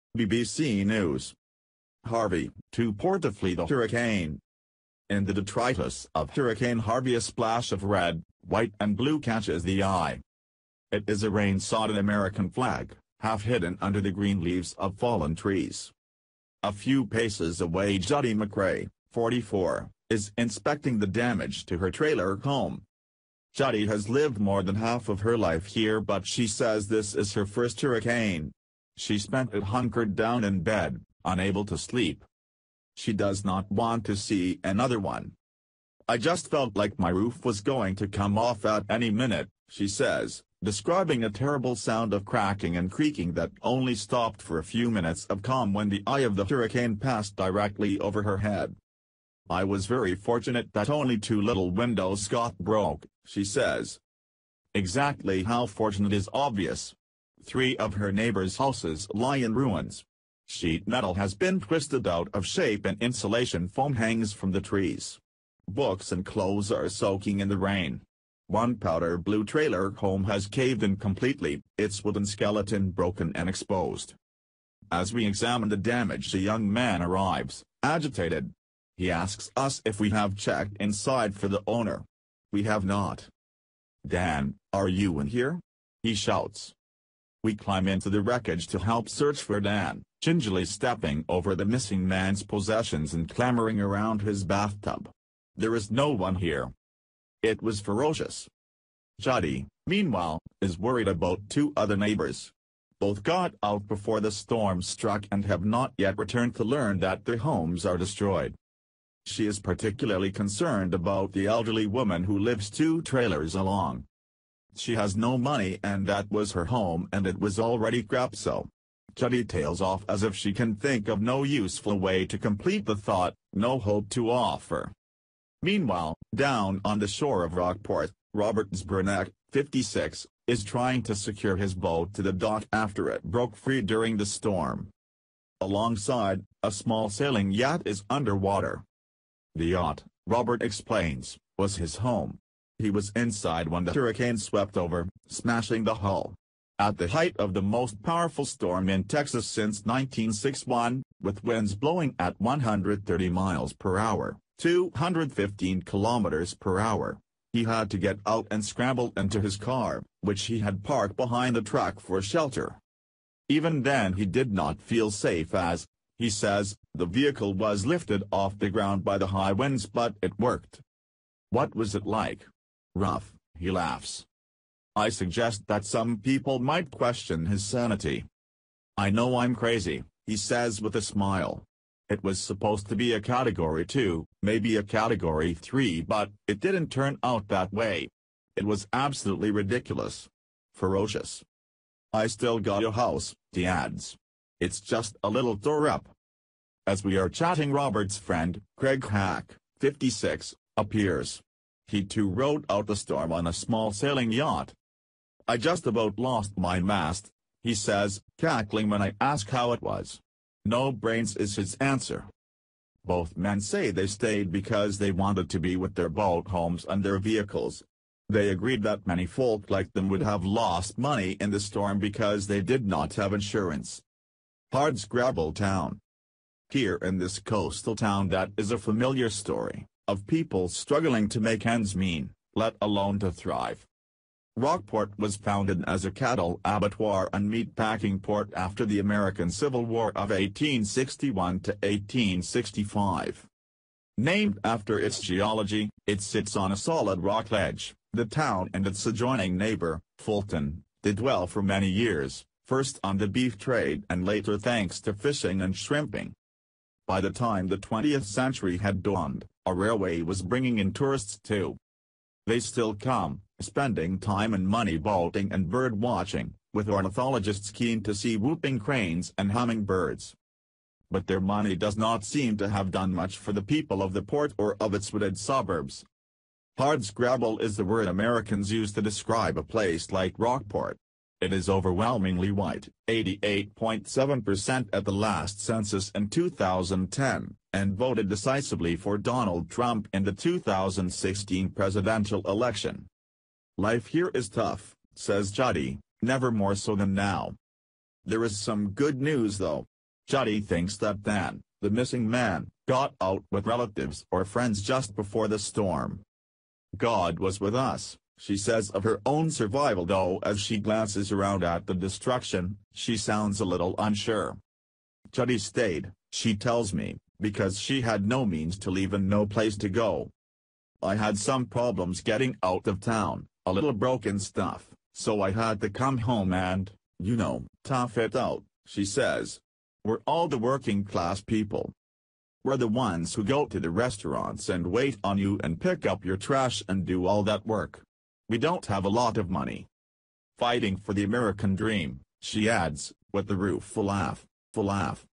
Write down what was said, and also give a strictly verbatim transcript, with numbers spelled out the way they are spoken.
B B C News. Harvey Too poured to flee the hurricane. In the detritus of Hurricane Harvey, a splash of red, white and blue catches the eye. It is a rain-sodden American flag, half hidden under the green leaves of fallen trees. A few paces away, Judy McRae, forty-four, is inspecting the damage to her trailer home. Judy has lived more than half of her life here, but she says this is her first hurricane. She spent it hunkered down in bed, unable to sleep. She does not want to see another one. "I just felt like my roof was going to come off at any minute," she says, describing a terrible sound of cracking and creaking that only stopped for a few minutes of calm when the eye of the hurricane passed directly over her head. "I was very fortunate that only two little windows got broke," she says. Exactly how fortunate is obvious. Three of her neighbors' houses lie in ruins. Sheet metal has been twisted out of shape and insulation foam hangs from the trees. Books and clothes are soaking in the rain. One powder blue trailer home has caved in completely, its wooden skeleton broken and exposed. As we examine the damage, a young man arrives, agitated. He asks us if we have checked inside for the owner. We have not. "Dan, are you in here?" he shouts. We climb into the wreckage to help search for Dan, gingerly stepping over the missing man's possessions and clambering around his bathtub. There is no one here. It was ferocious. Judy, meanwhile, is worried about two other neighbors. Both got out before the storm struck and have not yet returned to learn that their homes are destroyed. She is particularly concerned about the elderly woman who lives two trailers along. She has no money and that was her home and it was already crap, so. Judy tails off as if she can think of no useful way to complete the thought, no hope to offer. Meanwhile, down on the shore of Rockport, Robert Zbernek, fifty-six, is trying to secure his boat to the dock after it broke free during the storm. Alongside, a small sailing yacht is underwater. The yacht, Robert explains, was his home. He was inside when the hurricane swept over, smashing the hull. At the height of the most powerful storm in Texas since nineteen sixty-one, with winds blowing at one hundred thirty miles per hour, two hundred fifteen kilometers per hour, he had to get out and scramble into his car, which he had parked behind the truck for shelter. Even then he did not feel safe as, he says, the vehicle was lifted off the ground by the high winds, but it worked. What was it like? Rough, he laughs. I suggest that some people might question his sanity. I know I'm crazy, he says with a smile. It was supposed to be a category two, maybe a category three, but it didn't turn out that way. It was absolutely ridiculous. Ferocious. I still got a house, he adds. It's just a little tore up. As we are chatting, Robert's friend, Craig Hack, fifty-six, appears. He too rode out the storm on a small sailing yacht. I just about lost my mast, he says, cackling when I ask how it was. No brains is his answer. Both men say they stayed because they wanted to be with their boat homes and their vehicles. They agreed that many folk like them would have lost money in the storm because they did not have insurance. Hardscrabble Town. Here in this coastal town that is a familiar story, of people struggling to make ends meet, let alone to thrive. Rockport was founded as a cattle abattoir and meat-packing port after the American Civil War of eighteen sixty-one to eighteen sixty-five. Named after its geology, it sits on a solid rock ledge. The town and its adjoining neighbor, Fulton, did well for many years, first on the beef trade and later thanks to fishing and shrimping. By the time the twentieth century had dawned, a railway was bringing in tourists too. They still come, spending time and money boating and bird watching, with ornithologists keen to see whooping cranes and hummingbirds. But their money does not seem to have done much for the people of the port or of its wooded suburbs. Hardscrabble is the word Americans use to describe a place like Rockport. It is overwhelmingly white, eighty-eight point seven percent at the last census in two thousand ten, and voted decisively for Donald Trump in the two thousand sixteen presidential election. Life here is tough, says Judy, never more so than now. There is some good news though. Judy thinks that Dan, the missing man, got out with relatives or friends just before the storm. God was with us, she says of her own survival, though as she glances around at the destruction, she sounds a little unsure. Judy stayed, she tells me, because she had no means to leave and no place to go. I had some problems getting out of town, a little broken stuff, so I had to come home and, you know, tough it out, she says. We're all the working class people. We're the ones who go to the restaurants and wait on you and pick up your trash and do all that work. We don't have a lot of money. Fighting for the American dream, she adds, with the rueful laugh, full laugh.